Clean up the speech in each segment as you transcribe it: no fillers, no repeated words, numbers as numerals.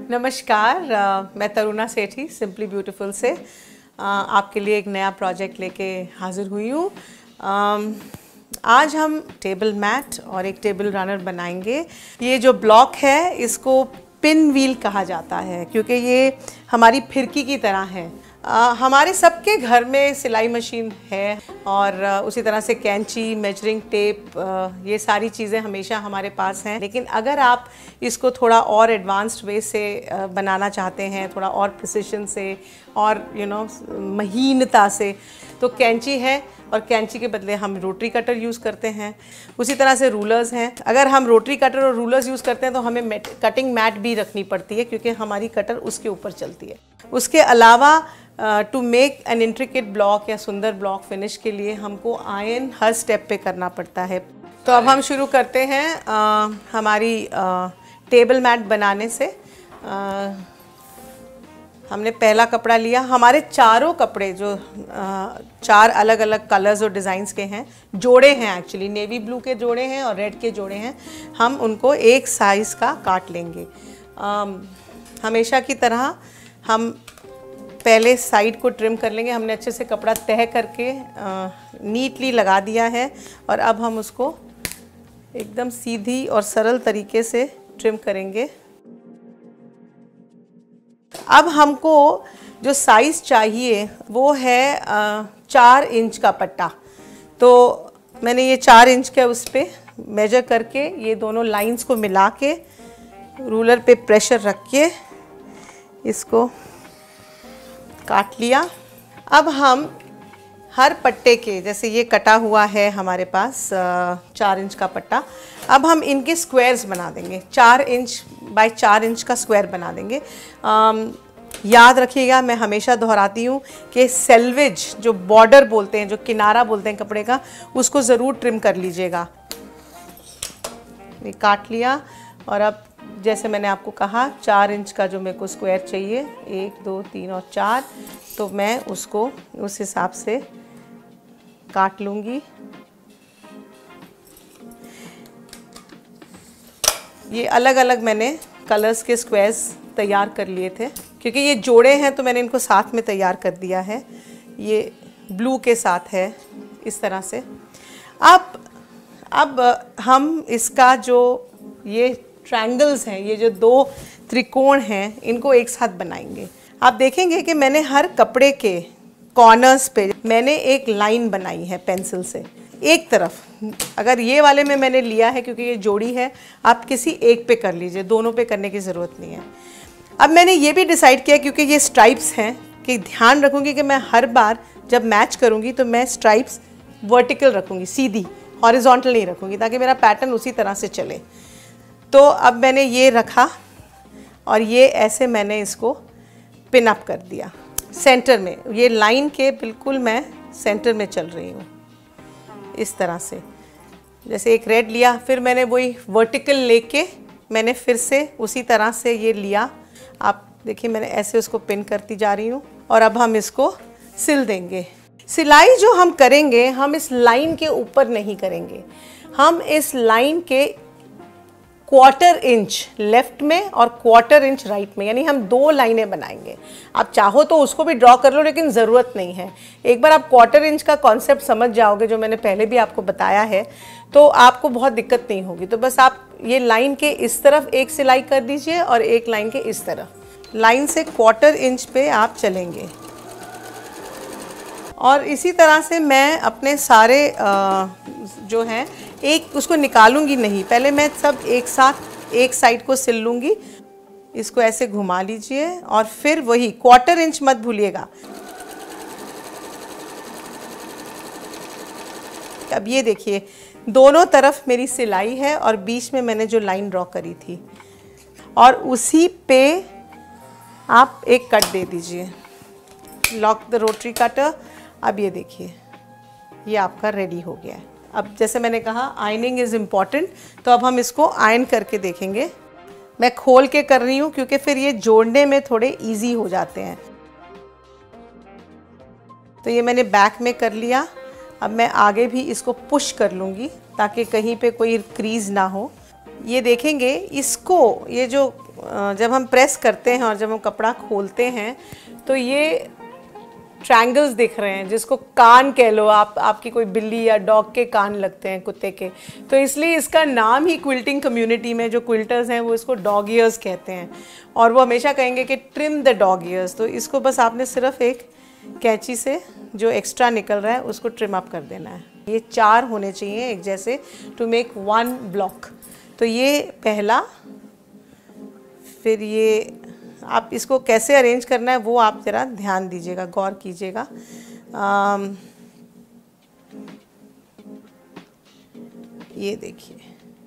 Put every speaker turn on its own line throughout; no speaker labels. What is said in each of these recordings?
नमस्कार, मैं तरुणा सेठी simply beautiful से आपके लिए एक नया प्रोजेक्ट लेके हाजिर हुई हूँ। आज हम टेबल मैट और एक टेबल रनर बनाएंगे। ये जो ब्लॉक है इसको पिन व्हील कहा जाता है क्योंकि ये हमारी फिरकी की तरह है। हमारे सबके घर में सिलाई मशीन है और उसी तरह से कैंची, मेजरिंग टेप, ये सारी चीज़ें हमेशा हमारे पास हैं। लेकिन अगर आप इसको थोड़ा और एडवांस्ड वे से बनाना चाहते हैं, थोड़ा और प्रिसिशन से और महीनता से, तो कैंची है और कैंची के बदले हम रोटरी कटर यूज़ करते हैं। उसी तरह से रूलर्स हैं। अगर हम रोटरी कटर और रूलर्स यूज़ करते हैं तो हमें कटिंग मैट भी रखनी पड़ती है क्योंकि हमारी कटर उसके ऊपर चलती है। उसके अलावा to make an intricate block या सुंदर ब्लॉक फिनिश के लिए हमको आयरन हर स्टेप पे करना पड़ता है। तो अब हम शुरू करते हैं हमारी टेबल मैट बनाने से। हमने पहला कपड़ा लिया। हमारे चारों कपड़े जो चार अलग अलग कलर्स और डिज़ाइंस के हैं, जोड़े हैं एक्चुअली, नेवी ब्लू के जोड़े हैं और रेड के जोड़े हैं। हम उनको एक साइज़ का काट लेंगे। हमेशा की तरह हम पहले साइड को ट्रिम कर लेंगे। हमने अच्छे से कपड़ा तह करके नीटली लगा दिया है और अब हम उसको एकदम सीधी और सरल तरीके से ट्रिम करेंगे। अब हमको जो साइज़ चाहिए वो है 4 इंच का पट्टा। तो मैंने ये 4 इंच के उस पर मेजर करके ये दोनों लाइंस को मिला के रूलर पे प्रेशर रख के इसको काट लिया। अब हम हर पट्टे के, जैसे ये कटा हुआ है हमारे पास 4 इंच का पट्टा, अब हम इनके स्क्वायर्स बना देंगे। 4 इंच बाय 4 इंच का स्क्वायर बना देंगे। याद रखिएगा, मैं हमेशा दोहराती हूँ कि सेल्वेज जो बॉर्डर बोलते हैं, जो किनारा बोलते हैं कपड़े का, उसको ज़रूर ट्रिम कर लीजिएगा। ये काट लिया और अब जैसे मैंने आपको कहा 4 इंच का जो मेरे को स्क्वायर चाहिए, 1, 2, 3 और 4, तो मैं उसको उस हिसाब से काट लूँगी। ये अलग अलग मैंने कलर्स के स्क्वायर्स तैयार कर लिए थे क्योंकि ये जोड़े हैं तो मैंने इनको साथ में तैयार कर दिया है। ये ब्लू के साथ है इस तरह से। अब हम इसका जो ये ट्रायंगल्स हैं, ये जो 2 त्रिकोण हैं, इनको एक साथ बनाएंगे। आप देखेंगे कि मैंने हर कपड़े के कॉर्नर्स पे मैंने एक लाइन बनाई है पेंसिल से एक तरफ। अगर ये वाले में मैंने लिया है क्योंकि ये जोड़ी है, आप किसी एक पे कर लीजिए, दोनों पे करने की ज़रूरत नहीं है। अब मैंने ये भी डिसाइड किया क्योंकि ये स्ट्राइप्स हैं कि ध्यान रखूँगी कि मैं हर बार जब मैच करूँगी तो मैं स्ट्राइप्स वर्टिकल रखूँगी, सीधी, हॉरिजॉन्टल नहीं रखूँगी, ताकि मेरा पैटर्न उसी तरह से चले। तो अब मैंने ये रखा और ये ऐसे मैंने इसको पिन अप कर दिया सेंटर में। ये लाइन के बिल्कुल मैं सेंटर में चल रही हूँ इस तरह से। जैसे एक रेड लिया, फिर मैंने वही वर्टिकल लेके मैंने फिर से उसी तरह से ये लिया। आप देखिए मैंने ऐसे उसको पिन करती जा रही हूँ और अब हम इसको सिल देंगे। सिलाई जो हम करेंगे, हम इस लाइन के ऊपर नहीं करेंगे, हम इस लाइन के 1/4 इंच लेफ्ट में और 1/4 इंच राइट में, यानी हम 2 लाइनें बनाएंगे। आप चाहो तो उसको भी ड्रॉ कर लो, लेकिन ज़रूरत नहीं है। एक बार आप 1/4 इंच का कॉन्सेप्ट समझ जाओगे, जो मैंने पहले भी आपको बताया है, तो आपको बहुत दिक्कत नहीं होगी। तो बस आप ये लाइन के इस तरफ एक सिलाई कर दीजिए और एक लाइन के इस तरफ। लाइन से 1/4 इंच पे आप चलेंगे और इसी तरह से मैं अपने सारे जो हैं, एक उसको निकालूंगी नहीं, पहले मैं सब एक साथ एक साइड को सिल लूँगी। इसको ऐसे घुमा लीजिए और फिर वही 1/4 इंच मत भूलिएगा। अब ये देखिए दोनों तरफ मेरी सिलाई है और बीच में मैंने जो लाइन ड्रॉ करी थी और उसी पे आप एक कट दे दीजिए। Lock the rotary cutter. अब ये देखिए ये आपका रेडी हो गया है। अब जैसे मैंने कहा आयनिंग इज़ इम्पॉर्टेंट, तो अब हम इसको आयन करके देखेंगे। मैं खोल के कर रही हूँ क्योंकि फिर ये जोड़ने में थोड़े इजी हो जाते हैं। तो ये मैंने बैक में कर लिया। अब मैं आगे भी इसको पुश कर लूँगी ताकि कहीं पे कोई क्रीज ना हो। ये देखेंगे इसको, ये जो जब हम प्रेस करते हैं और जब हम कपड़ा खोलते हैं तो ये ट्रायंगल्स दिख रहे हैं, जिसको कान कह लो आप, आपकी कोई बिल्ली या डॉग के कान लगते हैं, कुत्ते के, तो इसलिए इसका नाम ही क्विल्टिंग कम्युनिटी में जो क्विल्टर्स हैं वो इसको डॉग ईयर्स कहते हैं, और वो हमेशा कहेंगे कि ट्रिम द डॉग ईयर्स। तो इसको बस आपने सिर्फ एक कैंची से जो एक्स्ट्रा निकल रहा है उसको ट्रिम अप कर देना है। ये 4 होने चाहिए एक जैसे, टू मेक 1 ब्लॉक। तो ये पहला, फिर ये आप इसको कैसे अरेंज करना है वो आप ज़रा ध्यान दीजिएगा, गौर कीजिएगा। ये देखिए,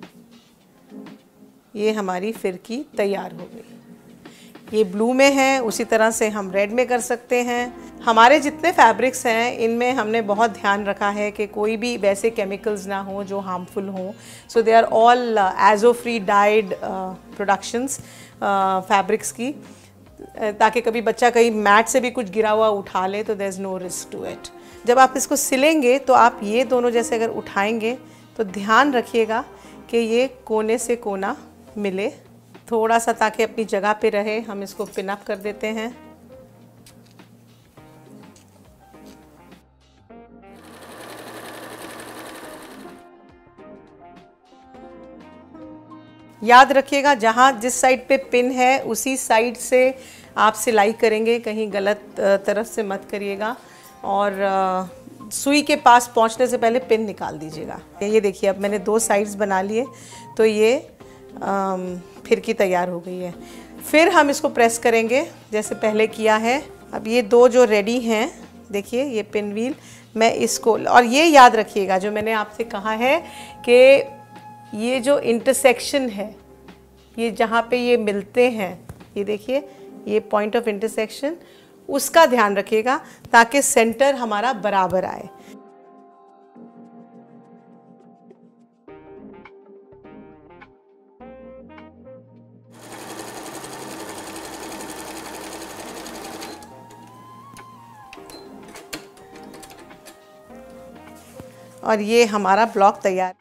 ये हमारी फिरकी तैयार हो गई। ये ब्लू में है, उसी तरह से हम रेड में कर सकते हैं। हमारे जितने फैब्रिक्स हैं इनमें हमने बहुत ध्यान रखा है कि कोई भी वैसे केमिकल्स ना हो जो हार्मफुल हों। So they are all azo free dyed productions fabrics की, ताकि कभी बच्चा कहीं मैट से भी कुछ गिरा हुआ उठा ले तो there is no risk to it. जब आप इसको सिलेंगे तो आप ये दोनों जैसे अगर उठाएंगे तो ध्यान रखिएगा कि ये कोने से कोना मिले थोड़ा सा, ताकि अपनी जगह पे रहे। हम इसको पिन अप कर देते हैं। याद रखिएगा जहाँ जिस साइड पे पिन है उसी साइड से आप सिलाई करेंगे, कहीं गलत तरफ से मत करिएगा, और सुई के पास पहुँचने से पहले पिन निकाल दीजिएगा। ये देखिए अब मैंने 2 साइड्स बना लिए, तो ये फिरकी तैयार हो गई है। फिर हम इसको प्रेस करेंगे जैसे पहले किया है। अब ये 2 जो रेडी हैं, देखिए ये पिन व्हील, मैं इसको, और ये याद रखिएगा जो मैंने आपसे कहा है कि ये जो इंटरसेक्शन है, ये जहाँ पे ये मिलते हैं, ये देखिए ये पॉइंट ऑफ इंटरसेक्शन, उसका ध्यान रखिएगा ताकि सेंटर हमारा बराबर आए। और ये हमारा ब्लॉक तैयार।